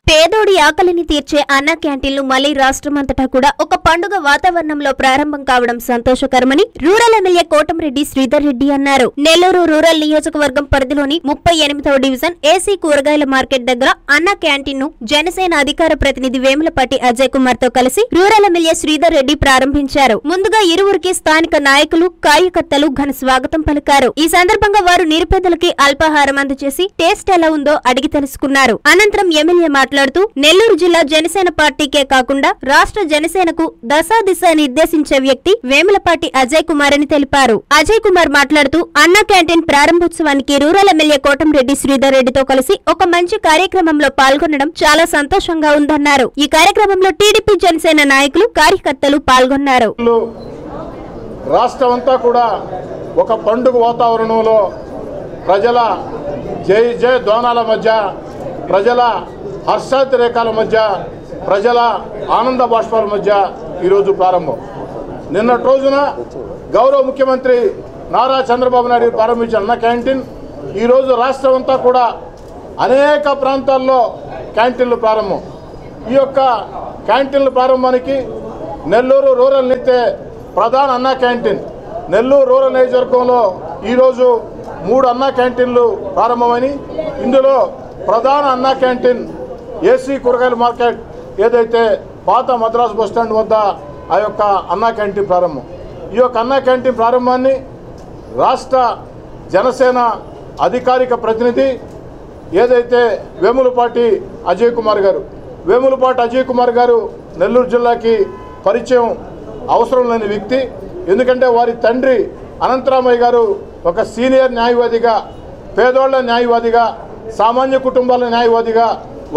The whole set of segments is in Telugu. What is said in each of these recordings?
పేదోడి ఆకలిని తీర్చే అన్న క్యాంటీన్లు మళ్లీ రాష్ట్రమంతటా కూడా ఒక పండుగ వాతావరణంలో ప్రారంభం కావడం సంతోషకరమని రూరల్ ఎమ్మెల్యే కోటంరెడ్డి శ్రీధర్ రెడ్డి అన్నారు. నెల్లూరు రూరల్ నియోజకవర్గం పరిధిలోని 38వ డివిజన్ ఏసీ కూరగాయల మార్కెట్ దగ్గర అన్న క్యాంటీన్ ను జనసేన అధికార ప్రతినిధి వేములపాటి అజయ్ కుమార్ తో కలిసి రూరల్ ఎమ్మెల్యే శ్రీధర్ రెడ్డి ప్రారంభించారు. ముందుగా ఇరువురికి స్థానిక నాయకులు కార్యకర్తలు ఘన స్వాగతం పలికారు. ఈ సందర్భంగా వారు నిరుపేదలకి అల్పాహారం అందజేసి టేస్ట్ ఎలా ఉందో అడిగి తెలుసుకున్నారు. అనంతరం ఎమ్మెల్యే మాట్లాడుతూ నెల్లూరు జిల్లా జనసేన పార్టీకే కాకుండా రాష్ట్ర జనసేనకు దశాదిశ నిర్దేశించే వ్యక్తి వేములపాటి అజయ్ కుమార్ అని తెలిపారు. అజయ్ కుమార్ మాట్లాడుతూ అన్న క్యాంటీన్ ప్రారంభోత్సవానికి రూరల్ ఎమ్మెల్యే కోటంరెడ్డి శ్రీధర్ రెడ్డితో కలిసి ఒక మంచి కార్యక్రమంలో పాల్గొనడం చాలా సంతోషంగా ఉందన్నారు. ఈ కార్యక్రమంలో టీడీపీ జనసేన నాయకులు కార్యకర్తలు పాల్గొన్నారు. రాష్ట్రమంతా కూడా ఒక పండుగ వాతావరణంలో ప్రజల జై జై ధ్వానాల మధ్య, ప్రజల హర్షాతిరేకాల మధ్య, ప్రజల ఆనంద బాష్పాల మధ్య ఈరోజు ప్రారంభం. నిన్నటి రోజున గౌరవ ముఖ్యమంత్రి నారా చంద్రబాబు నాయుడు ప్రారంభించిన అన్న క్యాంటీన్ ఈరోజు రాష్ట్రం అంతా కూడా అనేక ప్రాంతాల్లో క్యాంటీన్లు ప్రారంభం. ఈ యొక్క క్యాంటీన్ల ప్రారంభానికి నెల్లూరు రూరల్ నిత్తే ప్రధాన అన్న క్యాంటీన్ నెల్లూరు రూరల్ నియోజకవర్గంలో ఈరోజు 3 అన్న క్యాంటీన్లు ప్రారంభమని, ఇందులో ప్రధాన అన్న క్యాంటీన్ ఏసీ కూరగాయల మార్కెట్ ఏదైతే పాత మద్రాసు బస్టాండ్ వద్ద ఆ యొక్క అన్న క్యాంటీన్ ప్రారంభం. ఈ యొక్క అన్న క్యాంటీన్ ప్రారంభాన్ని రాష్ట్ర జనసేన అధికారిక ప్రతినిధి ఏదైతే వేములపాటి అజయ్ కుమార్ గారు, వేములపాటి అజయ్ కుమార్ గారు నెల్లూరు జిల్లాకి పరిచయం అవసరం లేని వ్యక్తి. ఎందుకంటే వారి తండ్రి అనంతరామయ్య గారు ఒక సీనియర్ న్యాయవాదిగా, పేదోళ్ల న్యాయవాదిగా, సామాన్య కుటుంబాల న్యాయవాదిగా,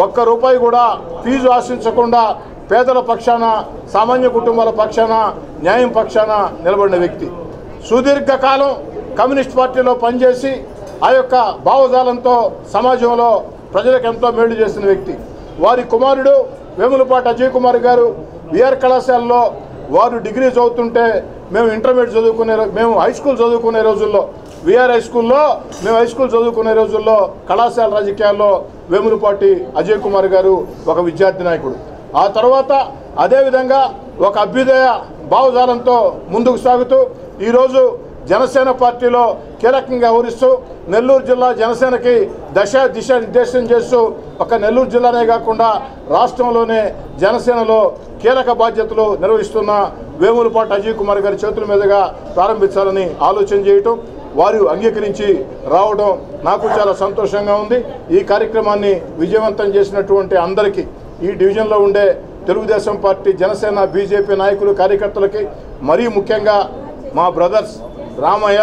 ₹1 కూడా ఫీజు ఆశించకుండా పేదల పక్షాన, సామాన్య కుటుంబాల పక్షాన, న్యాయం పక్షాన నిలబడిన వ్యక్తి. సుదీర్ఘకాలం కమ్యూనిస్ట్ పార్టీలో పనిచేసి ఆ యొక్క భావజాలంతో సమాజంలో ప్రజలకు ఎంతో మేలు చేసిన వ్యక్తి. వారి కుమారుడు వేములపాటి అజయ్ కుమార్ గారు విఆర్ కళాశాలలో వారు డిగ్రీ చదువుతుంటే మేము ఇంటర్మీడియట్ మేము హై స్కూల్ చదువుకునే రోజుల్లో, విఆర్ హై స్కూల్లో మేము హై స్కూల్ చదువుకునే రోజుల్లో కళాశాల రాజకీయాల్లో వేములపాటి అజయ్ కుమార్ గారు ఒక విద్యార్థి నాయకుడు. ఆ తర్వాత అదేవిధంగా ఒక అభ్యుదయ భావజాలంతో ముందుకు సాగుతూ ఈరోజు జనసేన పార్టీలో కీలకంగా వ్యవహరిస్తూ నెల్లూరు జిల్లా జనసేనకి దిశ నిర్దేశం చేస్తూ ఒక నెల్లూరు జిల్లానే కాకుండా రాష్ట్రంలోనే జనసేనలో కీలక బాధ్యతలు నిర్వహిస్తున్న వేములపాటి అజయ్ కుమార్ గారి చేతుల మీదుగా ప్రారంభించాలని ఆలోచన చేయటం, వారు అంగీకరించి రావడం నాకు చాలా సంతోషంగా ఉంది. ఈ కార్యక్రమాన్ని విజయవంతం చేసినటువంటి అందరికీ, ఈ డివిజన్లో ఉండే తెలుగుదేశం పార్టీ, జనసేన, బీజేపీ నాయకులు, కార్యకర్తలకి, మరీ ముఖ్యంగా మా బ్రదర్స్ రామయ్య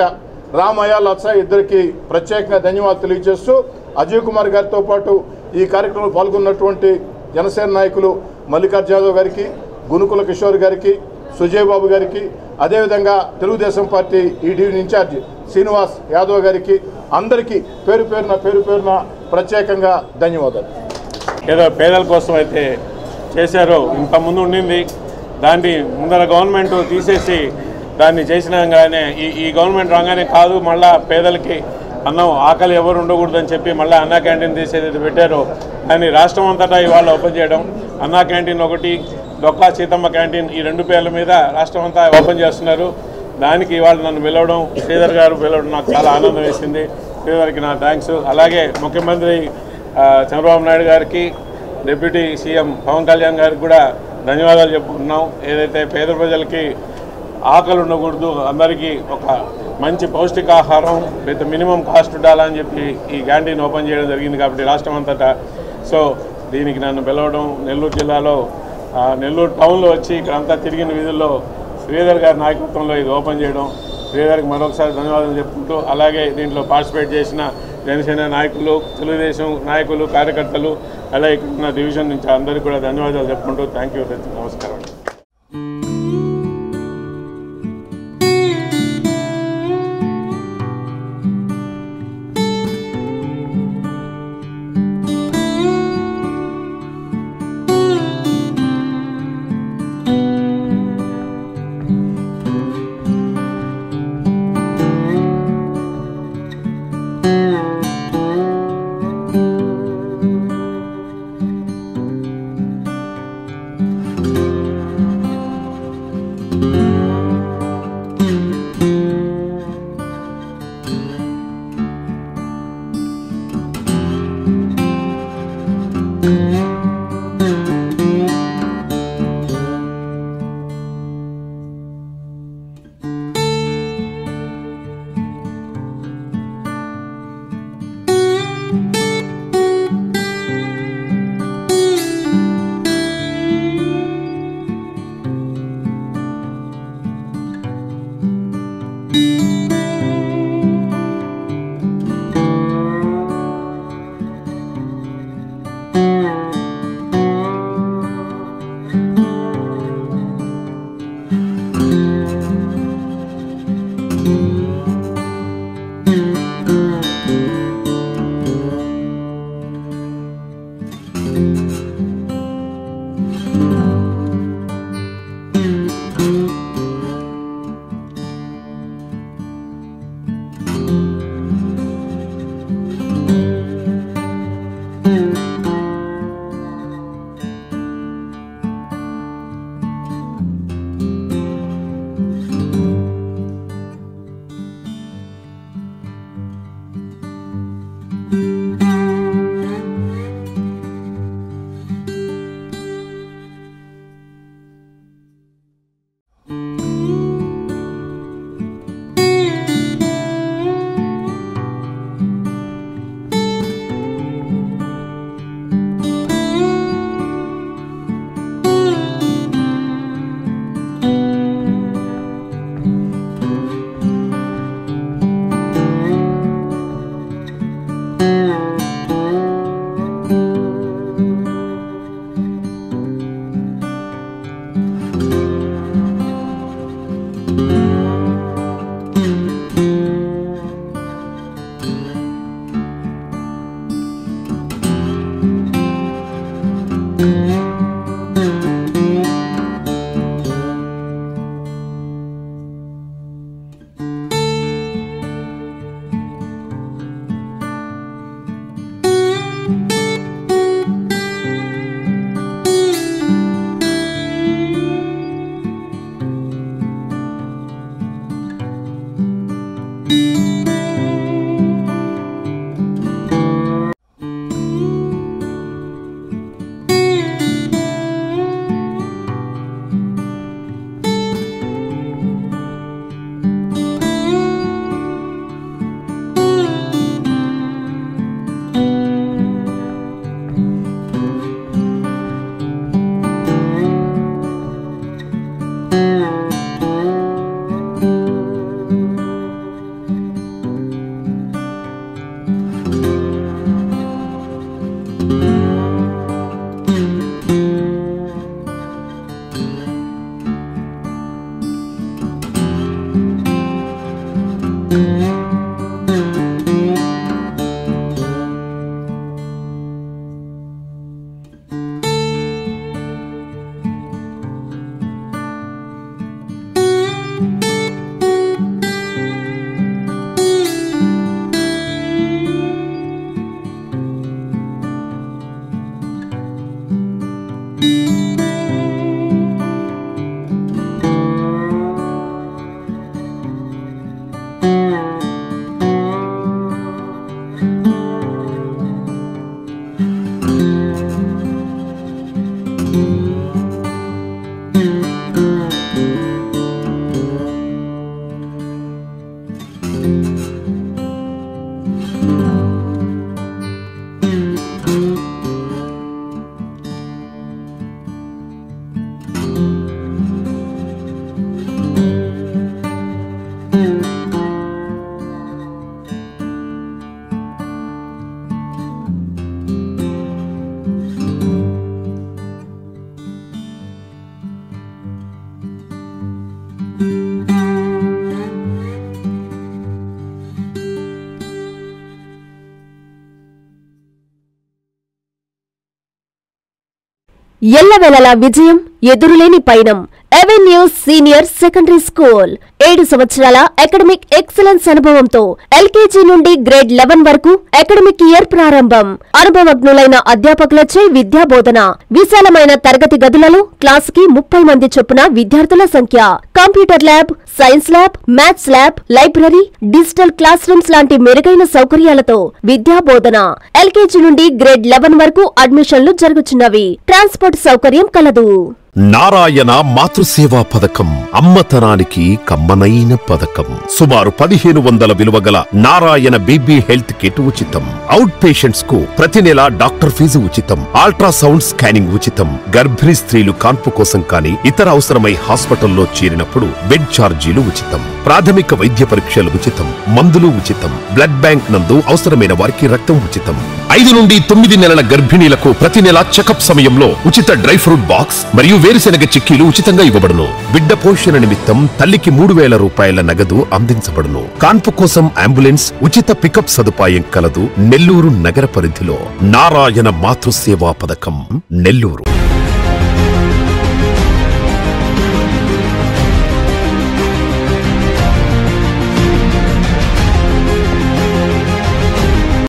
లచ్చయ్య ఇద్దరికి ప్రత్యేకంగా ధన్యవాదాలు తెలియజేస్తూ, అజయ్ కుమార్ గారితో పాటు ఈ కార్యక్రమంలో పాల్గొన్నటువంటి జనసేన నాయకులు మల్లికార్జున యాదవ్ గారికి, గునుకుల కిషోర్ గారికి, సుజయ్ బాబు గారికి, అదేవిధంగా తెలుగుదేశం పార్టీ ఈ డివిజన్ ఇన్ఛార్జి శ్రీనివాస్ యాదవ్ గారికి, అందరికీ పేరు పేరున ప్రత్యేకంగా ధన్యవాదాలు. ఏదో పేదల కోసం అయితే చేశారో, ఇంతకుముందు ఉండింది, దాన్ని ముందర గవర్నమెంట్ తీసేసి దాన్ని చేసినాగానే ఈ గవర్నమెంట్ రాగానే కాదు, మళ్ళీ పేదలకి అన్నం ఆకలి ఎవరు ఉండకూడదని చెప్పి మళ్ళీ అన్నా క్యాంటీన్ తీసేది పెట్టారో దాన్ని రాష్ట్రం అంతటా ఇవాళ ఓపెన్ చేయడం. అన్నా క్యాంటీన్ ఒకటి, డొక్కా సీతమ్మ క్యాంటీన్, ఈ 2 పేర్ల మీద రాష్ట్రం అంతా ఓపెన్ చేస్తున్నారు. దానికి ఇవాళ నన్ను పిలవడం, శ్రీధర్ గారు పిలవడం నాకు చాలా ఆనందం వేసింది. శ్రీధర్కి నా థ్యాంక్స్. అలాగే ముఖ్యమంత్రి చంద్రబాబు నాయుడు గారికి, డిప్యూటీ సీఎం పవన్ కళ్యాణ్ గారికి కూడా ధన్యవాదాలు చెప్పుకుంటున్నాం. ఏదైతే పేద ప్రజలకి ఆకలి ఉండకూడదు, అందరికీ ఒక మంచి పౌష్టికాహారం విత్ మినిమం కాస్ట్ ఉండాలని చెప్పి ఈ క్యాంటీన్ ఓపెన్ చేయడం జరిగింది కాబట్టి రాష్ట్రం అంతటా. సో దీనికి నన్ను పిలవడం, నెల్లూరు జిల్లాలో నెల్లూరు టౌన్లో వచ్చి ఇక్కడంతా తిరిగిన వీధుల్లో శ్రీధర్ గారి నాయకత్వంలో ఇది ఓపెన్ చేయడం, శ్రీధర్కి మరొకసారి ధన్యవాదాలు చెప్పుకుంటూ, అలాగే దీంట్లో పార్టిసిపేట్ చేసిన జనసేన నాయకులు, తెలుగుదేశం నాయకులు, కార్యకర్తలు, అలాగే ఇక్కడ ఉన్న డివిజన్ నుంచి అందరికీ కూడా ధన్యవాదాలు చెప్పుకుంటూ థ్యాంక్ యూ, నమస్కారం. ఎల్లవెల్లలా విజయం ఎదురులేని పయనం అవెన్యూస్ సీనియర్ సెకండరీ స్కూల్ 7 సంవత్సరాల అకాడమిక్ ఎక్సలెన్స్ అనుభవంతో ఎల్కేజీ నుండి గ్రేడ్ 11 వరకు అకాడమిక్ ఇయర్ ప్రారంభం. అనుభవజ్ఞులైన అధ్యాపకులచే విద్యాబోధన. విశాలమైన తరగతి గదులలో క్లాసుకి 30 మంది చొప్పున విద్యార్థుల సంఖ్య. Computer lab, science lab, maths lab, library, digital class rooms లాంటి మెరుగైన సౌకర్యాలతో విద్యాబోధన. ఎల్కేజీ నుండి గ్రేడ్ 11 వరకు అడ్మిషన్లు జరుగుతున్నవి. ట్రాన్స్పోర్ట్ సౌకర్యం కలదు. నారాయణ మాతృసేవా పథకం అమ్మతనానికి కమ్మనైన పథకం. సుమారు 1500 విలువ గల నారాయణ బేబీ హెల్త్ కిట్ ఉచితం. అవుట్ పేషెంట్స్ కు ప్రతి నెల డాక్టర్ ఫీజు ఉచితం. అల్ట్రాసౌండ్ స్కానింగ్ ఉచితం. గర్భిణీ స్త్రీలు కాన్పు కోసం కానీ ఇతర అవసరమై హాస్పిటల్లో చేరినప్పుడు బెడ్ ఛార్జీలు ఉచితం. ప్రాథమిక వైద్య పరీక్షలు ఉచితం. మందులు ఉచితం. బ్లడ్ బ్యాంక్ నందు అవసరమైన వారికి రక్తం ఉచితం. 5 నుండి 9 నెలల గర్భిణీలకు ప్రతి నెల చెకప్ సమయంలో ఉచిత డ్రై ఫ్రూట్ బాక్స్ మరియు వేరుశెనగ చిక్కీలు ఉచితంగా ఇవ్వబడును. బిడ్డ పోషణ నిమిత్తం తల్లికి 3000 రూపాయల నగదు అందించబడును. కాన్పు కోసం అంబులెన్స్, ఉచిత పికప్ సదుపాయం కలదు. నెల్లూరు నగర పరిధిలో నారాయణ మాతృసేవా పథకం, నెల్లూరు.